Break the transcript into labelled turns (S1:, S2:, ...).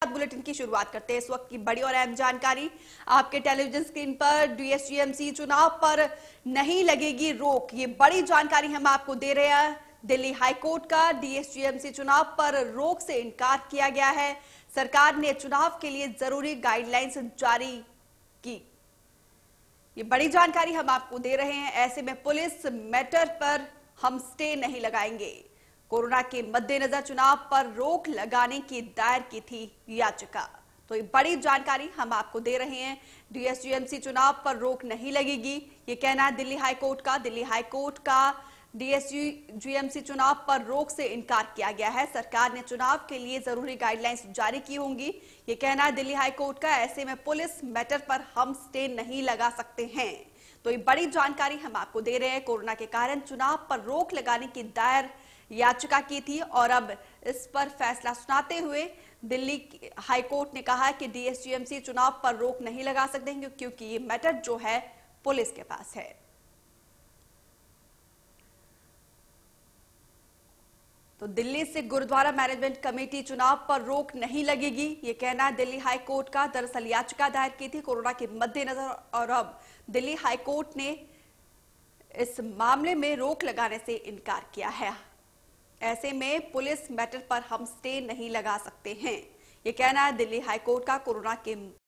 S1: Bulletin की शुरुआत करते हैं। इस वक्त की बड़ी और अहम जानकारी आपके टेलीविजन स्क्रीन पर। डीएसजीएमसी चुनाव पर नहीं लगेगी रोक, ये बड़ी जानकारी हम आपको दे रहे हैं। दिल्ली हाईकोर्ट का डीएसजीएमसी चुनाव पर रोक से इनकार किया गया है। सरकार ने चुनाव के लिए जरूरी गाइडलाइंस जारी की, ये बड़ी जानकारी हम आपको दे रहे हैं। ऐसे में पुलिस मैटर पर हम स्टे नहीं लगाएंगे। कोरोना के मद्देनजर चुनाव पर रोक लगाने की दायर की थी याचिका, तो ये बड़ी जानकारी हम आपको दे रहे हैं। डीएसजीएमसी चुनाव पर रोक नहीं लगेगी, ये कहना है दिल्ली हाईकोर्ट का। दिल्ली हाईकोर्ट का डीएसजीएमसी चुनाव पर रोक से इनकार किया गया है। सरकार ने चुनाव के लिए जरूरी गाइडलाइंस जारी की होंगी, ये कहना है दिल्ली हाईकोर्ट का। ऐसे में पुलिस मैटर पर हम स्टे नहीं लगा सकते हैं, तो ये बड़ी जानकारी हम आपको दे रहे हैं। कोरोना के कारण चुनाव पर रोक लगाने की दायर याचिका की थी और अब इस पर फैसला सुनाते हुए दिल्ली हाईकोर्ट ने कहा कि डीएसजीएमसी चुनाव पर रोक नहीं लगा सकते हैं क्योंकि ये मैटर जो है पुलिस के पास है। तो दिल्ली से गुरुद्वारा मैनेजमेंट कमेटी चुनाव पर रोक नहीं लगेगी, ये कहना है दिल्ली हाईकोर्ट का। दरअसल याचिका दायर की थी कोरोना के मद्देनजर और अब दिल्ली हाईकोर्ट ने इस मामले में रोक लगाने से इनकार किया है। ऐसे में पुलिस मैटर पर हम स्टे नहीं लगा सकते हैं, ये कहना है दिल्ली हाईकोर्ट का। कोरोना के